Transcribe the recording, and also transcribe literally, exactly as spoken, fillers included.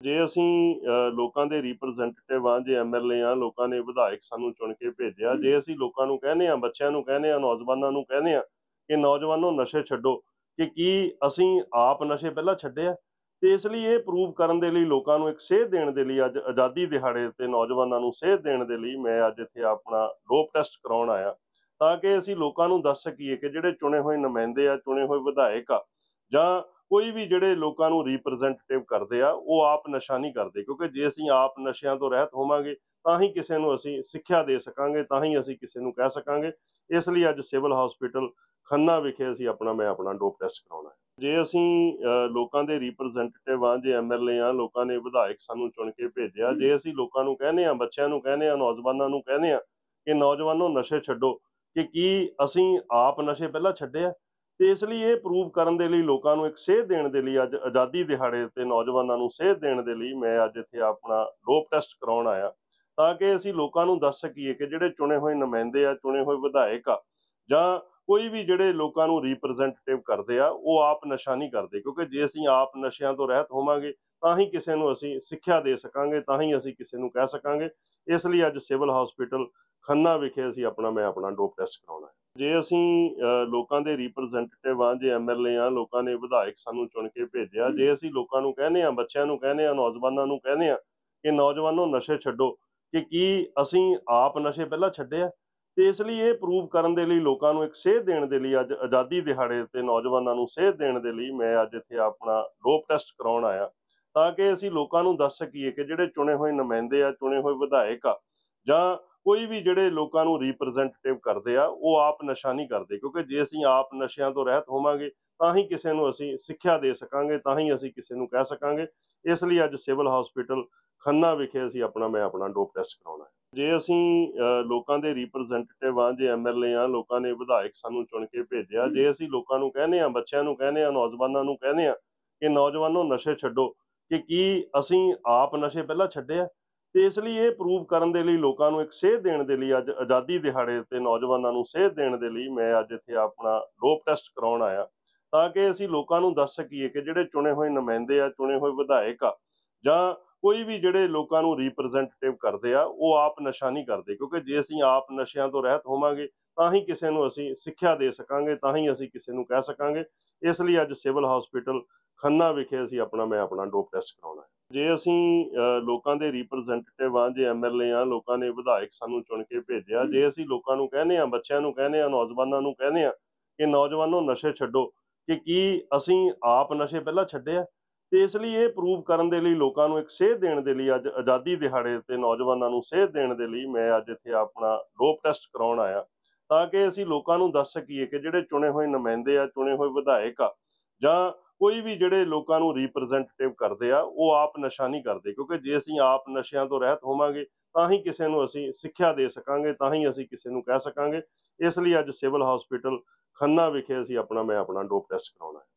ਜੇ ਅਸੀਂ ਅ, ਲੋਕਾਂ ਦੇ ਰਿਪਰੈਜ਼ੈਂਟੇਟਿਵ ਹਾਂ, ਜੇ ਐਮਐਲਏ ਹਾਂ, ਲੋਕਾਂ ਨੇ ਵਿਧਾਇਕ ਸਾਨੂੰ ਚੁਣ ਕੇ ਭੇਜਿਆ। ਜੇ ਅਸੀਂ ਲੋਕਾਂ ਨੂੰ ਕਹਿੰਦੇ ਹਾਂ, ਬੱਚਿਆਂ ਨੂੰ ਕਹਿੰਦੇ ਹਾਂ, ਨੌਜਵਾਨਾਂ ਨੂੰ ਕਹਿੰਦੇ ਹਾਂ ਕਿ ਨੌਜਵਾਨੋ ਨਸ਼ੇ ਛੱਡੋ, ਕਿ ਕੀ ਅਸੀਂ ਆਪ ਨਸ਼ੇ ਪਹਿਲਾਂ ਛੱਡੇ ਆ? ਤੇ ਇਸ ਲਈ ਇਹ ਪ੍ਰੂਵ ਕਰਨ ਦੇ ਲਈ, ਲੋਕਾਂ ਨੂੰ ਇੱਕ ਸੇਧ ਦੇਣ ਦੇ ਲਈ, ਅੱਜ ਆਜ਼ਾਦੀ ਦਿਹਾੜੇ ਤੇ ਨੌਜਵਾਨਾਂ ਨੂੰ ਸੇਧ ਦੇਣ ਦੇ ਲਈ ਮੈਂ ਅੱਜ ਇੱਥੇ ਆਪਣਾ ਡੋਪ ਟੈਸਟ ਕਰਾਉਣ ਆਇਆ, ਤਾਂ ਕਿ ਅਸੀਂ ਲੋਕਾਂ ਨੂੰ ਦੱਸ ਸਕੀਏ ਕਿ ਜਿਹੜੇ ਚੁਣੇ ਹੋਏ ਨੁਮਾਇੰਦੇ ਆ, ਚੁਣੇ ਹੋਏ ਵਿਧਾਇਕ ਆ, ਜਾਂ ਕੋਈ ਵੀ ਜਿਹੜੇ ਲੋਕਾਂ ਨੂੰ ਰਿਪਰੈਜ਼ੈਂਟੇਟਿਵ ਕਰਦੇ ਆ, ਉਹ ਆਪ ਨਸ਼ਾ ਨਹੀਂ ਕਰਦੇ। ਕਿਉਂਕਿ ਜੇ ਅਸੀਂ ਆਪ ਨਸ਼ਿਆਂ ਤੋਂ ਰਹਿਤ ਹੋਵਾਂਗੇ, ਤਾਂ ਹੀ ਕਿਸੇ ਨੂੰ ਅਸੀਂ ਸਿੱਖਿਆ ਦੇ ਸਕਾਂਗੇ, ਤਾਂ ਹੀ ਅਸੀਂ ਕਿਸੇ ਨੂੰ ਕਹਿ ਸਕਾਂਗੇ। ਇਸ ਲਈ ਅੱਜ ਸਿਵਲ ਹਸਪੀਟਲ ਖੰਨਾ ਵਿਖੇ ਅਸੀਂ ਆਪਣਾ ਮੈਂ ਆਪਣਾ ਡੋਪ ਟੈਸਟ ਕਰਾਉਣਾ ਹੈ। ਜੇ ਅਸੀਂ ਅ, ਲੋਕਾਂ ਦੇ ਰਿਪਰੈਜ਼ੈਂਟੇਟਿਵ ਹਾਂ, ਜੇ ਐਮਐਲਏ ਹਾਂ, ਲੋਕਾਂ ਨੇ ਵਿਧਾਇਕ ਸਾਨੂੰ ਚੁਣ ਕੇ ਭੇਜਿਆ। ਜੇ ਅਸੀਂ ਲੋਕਾਂ ਨੂੰ ਕਹਿੰਦੇ ਹਾਂ, ਬੱਚਿਆਂ ਨੂੰ ਕਹਿੰਦੇ ਹਾਂ, ਨੌਜਵਾਨਾਂ ਨੂੰ ਕਹਿੰਦੇ ਹਾਂ ਕਿ ਨੌਜਵਾਨੋ ਨਸ਼ੇ ਛੱਡੋ, ਕਿ ਕੀ ਅਸੀਂ ਆਪ ਨਸ਼ੇ ਪਹਿਲਾਂ ਛੱਡੇ ਆ? ਤੇ ਇਸ ਲਈ ਇਹ ਪ੍ਰੂਵ ਕਰਨ ਦੇ ਲਈ, ਲੋਕਾਂ ਨੂੰ ਇੱਕ ਸੇਧ ਦੇਣ ਦੇ ਲਈ, ਅੱਜ ਆਜ਼ਾਦੀ ਦਿਹਾੜੇ ਤੇ ਨੌਜਵਾਨਾਂ ਨੂੰ ਸੇਧ ਦੇਣ ਦੇ ਲਈ ਮੈਂ ਅੱਜ ਇੱਥੇ ਆਪਣਾ ਡੋਪ ਟੈਸਟ ਕਰਾਉਣ ਆਇਆ, ਤਾਂ ਕਿ ਅਸੀਂ ਲੋਕਾਂ ਨੂੰ ਦੱਸ ਸਕੀਏ ਕਿ ਜਿਹੜੇ ਚੁਣੇ ਹੋਏ ਨੁਮਾਇੰਦੇ ਆ, ਚੁਣੇ ਹੋਏ ਵਿਧਾਇਕ ਆ, ਜਾਂ ਕੋਈ ਵੀ ਜਿਹੜੇ ਲੋਕਾਂ ਨੂੰ ਰਿਪਰੈਜ਼ੈਂਟੇਟਿਵ ਕਰਦੇ ਆ, ਉਹ ਆਪ ਨਸ਼ਾ ਨਹੀਂ ਕਰਦੇ। ਕਿਉਂਕਿ ਜੇ ਅਸੀਂ ਆਪ ਨਸ਼ਿਆਂ ਤੋਂ ਰਹਿਤ ਹੋਵਾਂਗੇ, ਤਾਂ ਹੀ ਕਿਸੇ ਨੂੰ ਅਸੀਂ ਸਿੱਖਿਆ ਦੇ ਸਕਾਂਗੇ, ਤਾਂ ਹੀ ਅਸੀਂ ਕਿਸੇ ਨੂੰ ਕਹਿ ਸਕਾਂਗੇ। ਇਸ ਲਈ ਅੱਜ ਸਿਵਲ ਹਸਪੀਟਲ ਖੰਨਾ ਵਿਖੇ ਅਸੀਂ ਆਪਣਾ ਮੈਂ ਆਪਣਾ ਡੋਪ ਟੈਸਟ ਕਰਾਉਣਾ ਹੈ। ਜੇ ਅਸੀਂ ਅ, ਲੋਕਾਂ ਦੇ ਰਿਪਰੈਜ਼ੈਂਟੇਟਿਵ ਹਾਂ, ਜੇ ਐਮਐਲਏ ਹਾਂ, ਲੋਕਾਂ ਨੇ ਵਿਧਾਇਕ ਸਾਨੂੰ ਚੁਣ ਕੇ ਭੇਜਿਆ। ਜੇ ਅਸੀਂ ਲੋਕਾਂ ਨੂੰ ਕਹਿੰਦੇ ਹਾਂ, ਬੱਚਿਆਂ ਨੂੰ ਕਹਿੰਦੇ ਹਾਂ, ਨੌਜਵਾਨਾਂ ਨੂੰ ਕਹਿੰਦੇ ਹਾਂ ਕਿ ਨੌਜਵਾਨੋ ਨਸ਼ੇ ਛੱਡੋ, ਕਿ ਕੀ ਅਸੀਂ ਆਪ ਨਸ਼ੇ ਪਹਿਲਾਂ ਛੱਡੇ ਆ? ਤੇ ਇਸ ਲਈ ਇਹ ਪ੍ਰੂਵ ਕਰਨ ਦੇ ਲਈ, ਲੋਕਾਂ ਨੂੰ ਇੱਕ ਸੇਧ ਦੇਣ ਦੇ ਲਈ, ਅੱਜ ਆਜ਼ਾਦੀ ਦਿਹਾੜੇ ਤੇ ਨੌਜਵਾਨਾਂ ਨੂੰ ਸੇਧ ਦੇਣ ਦੇ ਲਈ ਮੈਂ ਅੱਜ ਇੱਥੇ ਆਪਣਾ ਡੋਪ ਟੈਸਟ ਕਰਾਉਣ ਆਇਆ, ਤਾਂ ਕਿ ਅਸੀਂ ਲੋਕਾਂ ਨੂੰ ਦੱਸ ਸਕੀਏ ਕਿ ਜਿਹੜੇ ਚੁਣੇ ਹੋਏ ਨੁਮਾਇੰਦੇ ਆ, ਚੁਣੇ ਹੋਏ ਵਿਧਾਇਕ ਆ, ਜਾਂ ਕੋਈ ਵੀ ਜਿਹੜੇ ਲੋਕਾਂ ਨੂੰ ਰਿਪਰੈਜ਼ੈਂਟੇਟਿਵ ਕਰਦੇ ਆ, ਉਹ ਆਪ ਨਸ਼ਾ ਨਹੀਂ ਕਰਦੇ। ਕਿਉਂਕਿ ਜੇ ਅਸੀਂ ਆਪ ਨਸ਼ਿਆਂ ਤੋਂ ਰਹਿਤ ਹੋਵਾਂਗੇ, ਤਾਂ ਹੀ ਕਿਸੇ ਨੂੰ ਅਸੀਂ ਸਿੱਖਿਆ ਦੇ ਸਕਾਂਗੇ, ਤਾਂ ਹੀ ਅਸੀਂ ਕਿਸੇ ਨੂੰ ਕਹਿ ਸਕਾਂਗੇ। ਇਸ ਲਈ ਅੱਜ ਸਿਵਲ ਹਸਪੀਟਲ ਖੰਨਾ ਵਿਖੇ ਅਸੀਂ ਆਪਣਾ ਮੈਂ ਆਪਣਾ ਡੋਪ ਟੈਸਟ ਕਰਾਉਣਾ ਹੈ। ਜੇ ਅਸੀਂ ਅ, ਲੋਕਾਂ ਦੇ ਰਿਪਰੈਜ਼ੈਂਟੇਟਿਵ ਹਾਂ, ਜੇ ਐਮਐਲਏ ਹਾਂ, ਲੋਕਾਂ ਨੇ ਵਿਧਾਇਕ ਸਾਨੂੰ ਚੁਣ ਕੇ ਭੇਜਿਆ। ਜੇ ਅਸੀਂ ਲੋਕਾਂ ਨੂੰ ਕਹਿੰਦੇ ਹਾਂ, ਬੱਚਿਆਂ ਨੂੰ ਕਹਿੰਦੇ ਹਾਂ, ਨੌਜਵਾਨਾਂ ਨੂੰ ਕਹਿੰਦੇ ਹਾਂ ਕਿ ਨੌਜਵਾਨੋ ਨਸ਼ੇ ਛੱਡੋ, ਕਿ ਕੀ ਅਸੀਂ ਆਪ ਨਸ਼ੇ ਪਹਿਲਾਂ ਛੱਡੇ ਆ? ਤੇ ਇਸ ਲਈ ਇਹ ਪ੍ਰੂਵ ਕਰਨ ਦੇ ਲਈ, ਲੋਕਾਂ ਨੂੰ ਇੱਕ ਸੇਧ ਦੇਣ ਦੇ ਲਈ, ਅੱਜ ਆਜ਼ਾਦੀ ਦਿਹਾੜੇ ਤੇ ਨੌਜਵਾਨਾਂ ਨੂੰ ਸੇਧ ਦੇਣ ਦੇ ਲਈ ਮੈਂ ਅੱਜ ਇੱਥੇ ਆਪਣਾ ਡੋਪ ਟੈਸਟ ਕਰਾਉਣ ਆਇਆ, ਤਾਂ ਕਿ ਅਸੀਂ ਲੋਕਾਂ ਨੂੰ ਦੱਸ ਸਕੀਏ ਕਿ ਜਿਹੜੇ ਚੁਣੇ ਹੋਏ ਨੁਮਾਇੰਦੇ ਆ, ਚੁਣੇ ਹੋਏ ਵਿਧਾਇਕ ਆ, ਜਾਂ ਕੋਈ ਵੀ ਜਿਹੜੇ ਲੋਕਾਂ ਨੂੰ ਰਿਪਰੈਜ਼ੈਂਟੇਟਿਵ ਕਰਦੇ ਆ, ਉਹ ਆਪ ਨਸ਼ਾ ਨਹੀਂ ਕਰਦੇ। ਕਿਉਂਕਿ ਜੇ ਅਸੀਂ ਆਪ ਨਸ਼ਿਆਂ ਤੋਂ ਰਹਿਤ ਹੋਵਾਂਗੇ, ਤਾਂ ਹੀ ਕਿਸੇ ਨੂੰ ਅਸੀਂ ਸਿੱਖਿਆ ਦੇ ਸਕਾਂਗੇ, ਤਾਂ ਹੀ ਅਸੀਂ ਕਿਸੇ ਨੂੰ ਕਹਿ ਸਕਾਂਗੇ। ਇਸ ਲਈ ਅੱਜ ਸਿਵਲ ਹਸਪੀਟਲ ਖੰਨਾ ਵਿਖੇ ਅਸੀਂ ਆਪਣਾ ਮੈਂ ਆਪਣਾ ਡੋਪ ਟੈਸਟ ਕਰਾਉਣਾ ਹੈ। ਜੇ ਅਸੀਂ ਅ, ਲੋਕਾਂ ਦੇ ਰਿਪਰੈਜ਼ੈਂਟੇਟਿਵ ਹਾਂ, ਜੇ ਐਮਐਲਏ ਹਾਂ, ਲੋਕਾਂ ਨੇ ਵਿਧਾਇਕ ਸਾਨੂੰ ਚੁਣ ਕੇ ਭੇਜਿਆ। ਜੇ ਅਸੀਂ ਲੋਕਾਂ ਨੂੰ ਕਹਿੰਦੇ ਹਾਂ, ਬੱਚਿਆਂ ਨੂੰ ਕਹਿੰਦੇ ਹਾਂ, ਨੌਜਵਾਨਾਂ ਨੂੰ ਕਹਿੰਦੇ ਹਾਂ ਕਿ ਨੌਜਵਾਨੋ ਨਸ਼ੇ ਛੱਡੋ, ਕਿ ਕੀ ਅਸੀਂ ਆਪ ਨਸ਼ੇ ਪਹਿਲਾਂ ਛੱਡੇ ਆ? ਤੇ ਇਸ ਲਈ ਇਹ ਪ੍ਰੂਵ ਕਰਨ ਦੇ ਲਈ, ਲੋਕਾਂ ਨੂੰ ਇੱਕ ਸੇਧ ਦੇਣ ਦੇ ਲਈ, ਅੱਜ ਆਜ਼ਾਦੀ ਦਿਹਾੜੇ ਤੇ ਨੌਜਵਾਨਾਂ ਨੂੰ ਸੇਧ ਦੇਣ ਦੇ ਲਈ ਮੈਂ ਅੱਜ ਇੱਥੇ ਆਪਣਾ ਡੋਪ ਟੈਸਟ ਕਰਾਉਣ ਆਇਆ, ਤਾਂ ਕਿ ਅਸੀਂ ਲੋਕਾਂ ਨੂੰ ਦੱਸ ਸਕੀਏ ਕਿ ਜਿਹੜੇ ਚੁਣੇ ਹੋਏ ਨੁਮਾਇੰਦੇ ਆ, ਚੁਣੇ ਹੋਏ ਵਿਧਾਇਕ ਆ, ਜਾਂ ਕੋਈ ਵੀ ਜਿਹੜੇ ਲੋਕਾਂ ਨੂੰ ਰਿਪਰੈਜ਼ੈਂਟੇਟਿਵ ਕਰਦੇ ਆ, ਉਹ ਆਪ ਨਸ਼ਾ ਨਹੀਂ ਕਰਦੇ। ਕਿਉਂਕਿ ਜੇ ਅਸੀਂ ਆਪ ਨਸ਼ਿਆਂ ਤੋਂ ਰਹਿਤ ਹੋਵਾਂਗੇ, ਤਾਂ ਹੀ ਕਿਸੇ ਨੂੰ ਅਸੀਂ ਸਿੱਖਿਆ ਦੇ ਸਕਾਂਗੇ, ਤਾਂ ਹੀ ਅਸੀਂ ਕਿਸੇ ਨੂੰ ਕਹਿ ਸਕਾਂਗੇ। ਇਸ ਲਈ ਅੱਜ ਸਿਵਲ ਹਸਪੀਟਲ ਖੰਨਾ ਵਿਖੇ ਅਸੀਂ ਆਪਣਾ ਮੈਂ ਆਪਣਾ ਡੋਪ ਟੈਸਟ ਕਰਾਉਣਾ ਹੈ।